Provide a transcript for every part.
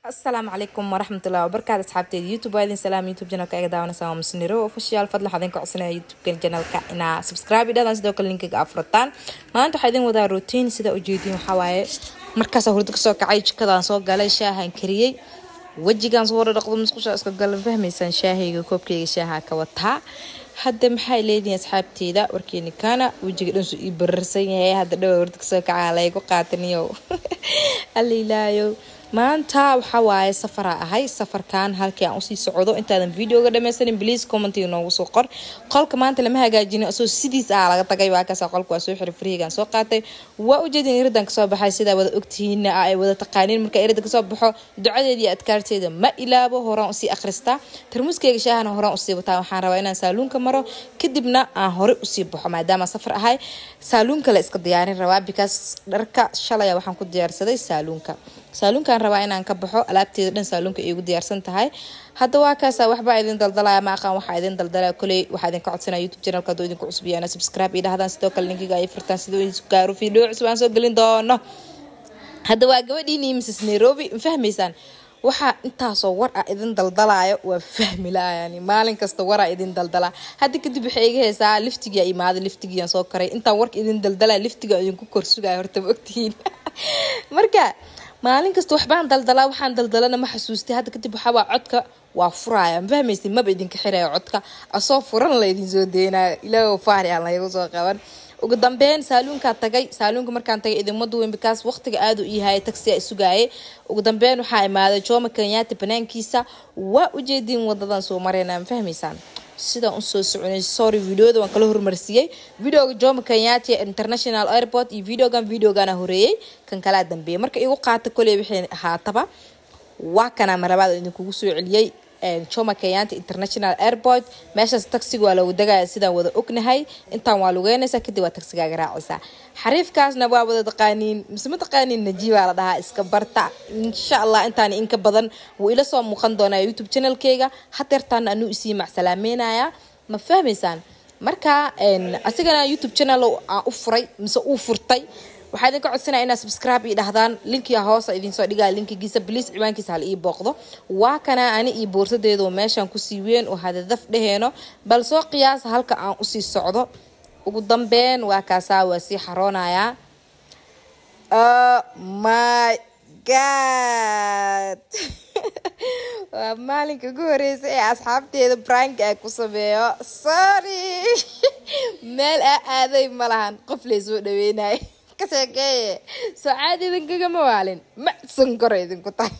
السلام عليكم ورحمة الله وبركاته أصحابتي يوتيوب هذين سلام يوتيوب جنال كأجا داونا سوا مسنيرو وفشيال فضل حدين كعصنا يوتيوب جنال كأنا سبسكرايب إذا ناس دوك اللينك أفرطان ما أنتو حدين ودا روتين سيدا وجودين وحواي مركز هردك سو كعيش كذا سو قال شاها كريي وجي كان صور رقم مسخوش أسكت قال فهمي سان شاهي كوب كي شاها كوتها حد محاي ليدين أصحابتي ذا وركيني كان وجي كنسو يبرسين هذا دو هردك سو كعالي وقاتنيو اللي لا يو maanta waxa waaye safar ahay safarkan halkii aan u sii socdo intaadan videoga dhameysanin please comment inoogu soo qor qolka maanta lama hagaajin asoo sidiis ah laga tagay waa kaas qolku waa soo xirfriigan soo qaatay waa u jeedin iridan ka soo baxay sida wada ogtihiin ay wada taqaaniin marka iridan ka soo baxo ducadeedii adkaarteeda ma ilaabo horaan u sii akhrista tarmuuskeyga shaahana horaan u sii wataa waxaan rabaa inaan saaluunka maro kadibna aan hore u sii baxo maadaama safar ahay saaluunka la iska diyaarin rabaa because dharka shalay waxaan ku diyaarsaday saaluunka rabaa inaan ka baxo alaabteeda dhan saaluunka iigu diyaarsan tahay hadda waa kaas waxba idin daldalaya ma aqaan waxa idin daldalaya kulay waxa idin ka codsanaa YouTube channel-ka doo idin ku cusbiyana subscribe ii dhahdaan sidoo kale linkiga ay furtaan sidoo idin gaaro video cusub aan soo galin doono hadda waa gabadhiini Mrs Nairobi fahmaysaan waxa intaasoo war ah idin daldalayo waa fahmi laayani maalin kasta war ah idin daldala hadda kadib waxay iga heesaa liftiga imaada liftiga soo karay inta warka idin daldala liftiga idin ku korsugaay horta ogtiin marka maalin kasta waxbaan daldalaa waxaan daldalana ma xasuustay hadda kadib waxa waa codka waa furaaya fahmaysid ma idin ka xirayo codka asoo furan la idin soo deena ilaa faari aan la igu soo qaban ugu dambeyn saaluunka markaan tagay idin maduwin because waqtiga aad u yahay taxi ay sugaayay ugu dambeyn waxa imaaday Jomo Kenyatta banaankiisa waa u jeedin wadadan soo mareenaan fahmaysaan sida uu soo soconay sorry videoda waan kala hormarsiyay videoga Jomo Kenyatta International Airport iyo videogan horeeyay kan kala dambeeyay marka igu qaata kulay wixii haataba waa kana marabada idin kugu soo celiyay Jomo Kenyatta International Airport meeshaas taxiga waa lagu dagay sidaan wada ognahay intaan waa lugeynaysa kadib waa taxiga garaacaysa xariifkaasna waa wada taqaaniin mise ma taqaaniin najiba la dhahaa iska barta insha Allah intaan in ka badan wuu ila soo muuqan doonaa YouTube channel-keyga hadeertaan aanu isii macsalaameynaya ma fahmaysaan marka asigana YouTube channel u furay mise uu furtay waxaad ka codsanaa inaad subscribe ii dhahdaan linkiga hoos idin soo dhigaa linkigiisa please ciwaankiisa hal ii booqdo waa kana ani ii boorsadeedo meeshan ku sii weyn oo hadaf dhaheeno bal soo qiyaas halka aan u sii socdo ugu dambeyn waa kaasa waa si xaroonaya oh my god waa maalinka ugu horeysay ee asxaabteeda prank ay ku sameeyo sorry meel aaday malahan qof la soo dhaweynay كسكية سعادة ذنك جمالين ما سنكر إذن كتاي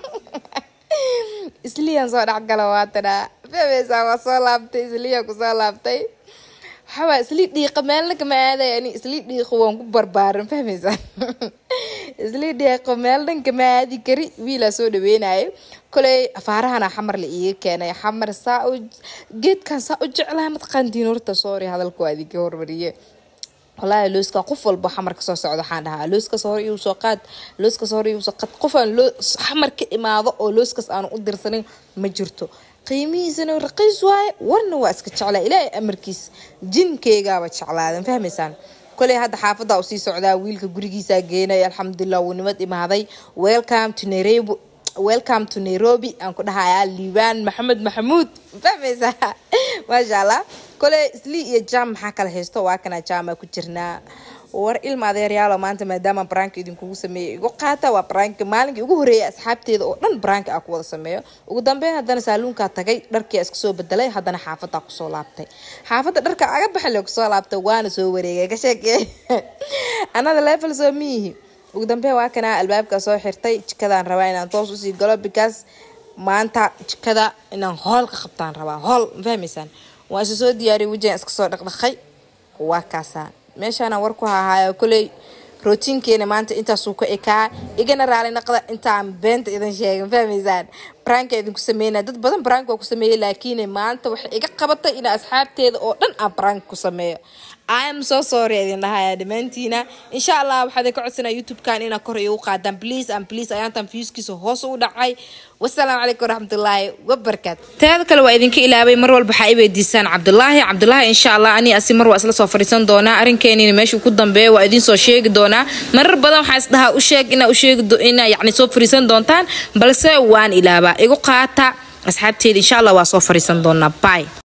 إسليان صار عقلواتنا فبيسا وصلابتي إسليان كصلابتي حوا إسلي دقيقة مالك ما هذا يعني إسلي دقيقة وانكو بربار فهميسا إسلي دقيقة مالك ما هذه كري ويلا سود بيناي كله أفارها أنا حمر لإيه كان يحمر ساعة جيت كان ساعة جعلها متقندين ورتا صوري هذا الكوادي كور بريه والله لوسكا قفل بحمر كسر سعود حانها لوسكا صوري وسقط لوسكا صوري وسقط قفل لو حمر كإماضة أو لوسكا أنا أقدر سنين مجرته قيمي سنة رقيس واي ورنا واسكت على إلى أمريكيس جن كيجا بتشعل فهم سان كل هذا حافظ أو سي سعودة ويلك جريجي ساجينا الحمد لله ونمت إماضي welcome to Nairobi أنكو ده هاي ليبان محمد محمود فهمي ما شاء الله كل إسلي جام حكى الهستو وكنا جام كترنا ور إلما ذي ريالو ما أنت ما دام برانك يدين كوسا سمي وقاتا وبرانك مالك يقول ريا أصحابتي ذن برانك أقوى سميه وقدام بين هذا سالون كاتجي دركي أسكسو بدلي هذا حافظ أقصى لابتي حافظ درك عجب حلو أقصى لابتي وأنا سووري كشك أنا ذا ليفل سميه وقدام بين وكنا الباب كسر حرتي كذا نروينا نتوصل سي قلب بكاس ما أنت كذا إن هول خبطان روا هول فهميسان وأساسو دياري وجه أسكسو دقدقي وكاسا ماشي أنا وركوها هاي كلي روتين كينا ما أنت سوق إيكا إيجنا رالي نقدر أنت عم بنت إذا شيء فهميسان برانك إذا كسمينا ضد بدن برانك وكسميه لكن ما أنت إيجا قبضت إلى أصحاب تيد أو دن برانك كسميه I am so sorry idin dhahay dhamaantiina insha Allah waxaad ka codsanaa YouTube kan ina kor iyo qaadaan please and please ayaantan viewskiisa hoos u dhacay wassalaamu calaykum waraxmatullaahi wabarakaatu taada kale waa idinka ilaabay mar walba waxa ay weydiisaan Cabdullaahi insha Allah ani asi mar waa isla soo fariisan doonaa arinkeenina meesha ku dambeeyo waa idin soo sheegi doonaa marar badan waxa isdaha u sheeg ina yani soo fariisan doontaan balse waan ilaaba igu qaata asxaabteeda insha Allah waa soo fariisan doonaa bye